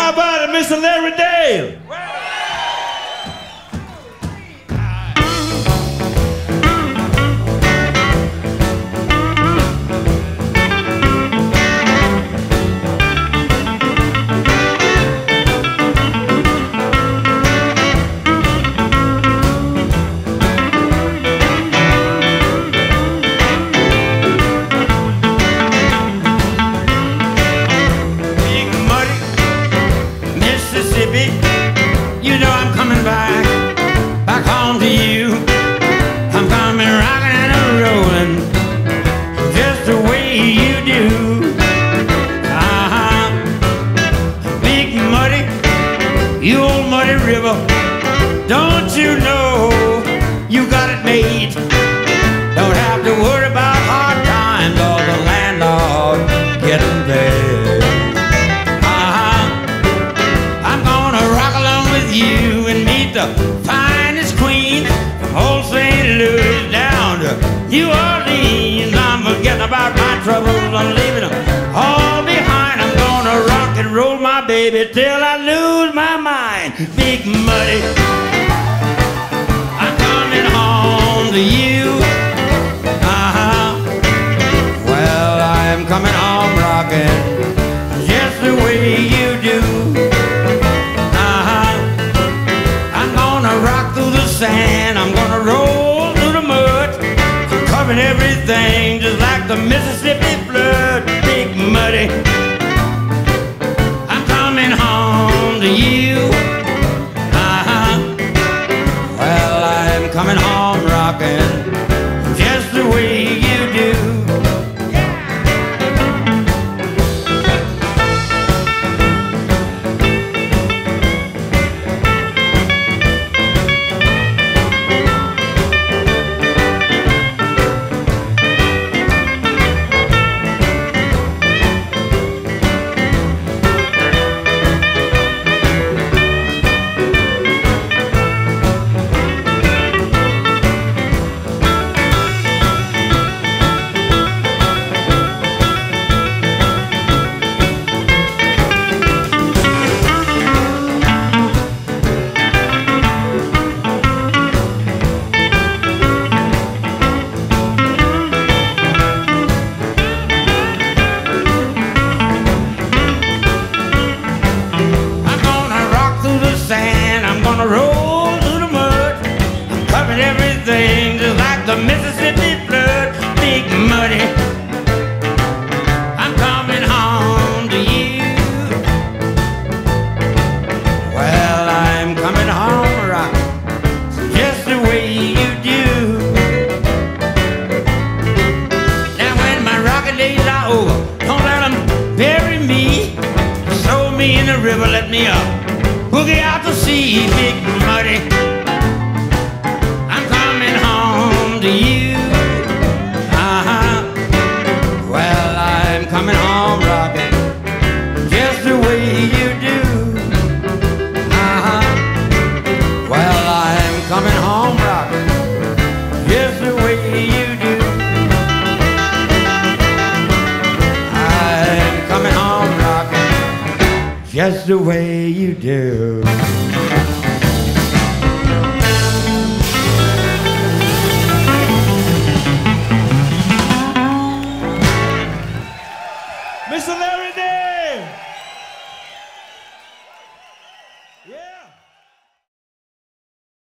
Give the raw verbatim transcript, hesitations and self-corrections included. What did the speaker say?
How about it, Mister Larry Dale? You know I'm coming back, back home to you. I'm coming rocking and a-rolling, just the way you do. Uh-huh. Big Muddy, you old muddy river, don't you know you got it made? Don't have to worry about hard times or the landlord getting paid. You and meet the finest queen from old Saint Louis down to New Orleans. I'm forgetting about my troubles, I'm leaving them all behind. I'm gonna rock and roll my baby till I lose my mind. Big Muddy, I'm coming home to you. Uh-huh. Well, I'm coming home rocking just the way you do. Sand. I'm gonna roll through the mud, covering everything just like the Mississippi flood. Big Muddy, I'm coming home to you. Uh-huh. Well, I'm coming home rocking just the way you do. I'm gonna roll through the mud, I'm covering everything just like the Mississippi flood. Big Muddy, I'm coming home to you. Well, I'm coming home rocking just the way you do. Now when my rocking days are over, don't let them bury me. Throw me in the river, let me up, boogie out to sea. Big Muddy, I'm coming home to you. Uh-huh. Well, I'm coming home rocking just the way you do. Uh-huh. Well, I'm coming home rocking just the way you do. I'm coming home rocking just the way you do. Mister Larry Dale! Yeah!